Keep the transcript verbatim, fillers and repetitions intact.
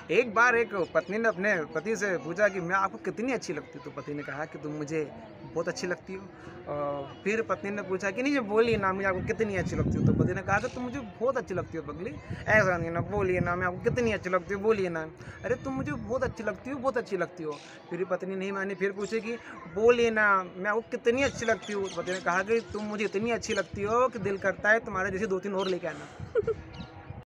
एक बार एक पत्नी ने अपने पति से पूछा कि मैं आपको कितनी अच्छी लगती हूँ? तो पति ने कहा कि तुम मुझे बहुत अच्छी लगती हो। अ, फिर पत्नी ने पूछा कि नहीं ये बोलिए ना, मैं आपको कितनी अच्छी लगती हूँ? तो पति ने कहा कि तुम मुझे बहुत अच्छी लगती हो पगली। ऐसा नहीं ना, बोलिए ना, मैं आपको कितनी अच्छी लगती हूँ, बोलिए ना। अरे तुम मुझे बहुत अच्छी लगती हो, बहुत अच्छी लगती हो। फिर पत्नी नहीं मानी, फिर पूछे कि बोलिए ना, मैं आपको कितनी अच्छी लगती हूँ? तो पति ने कहा कि तुम मुझे इतनी अच्छी लगती हो कि दिल करता है तुम्हारे जैसे दो तीन और लेके आना।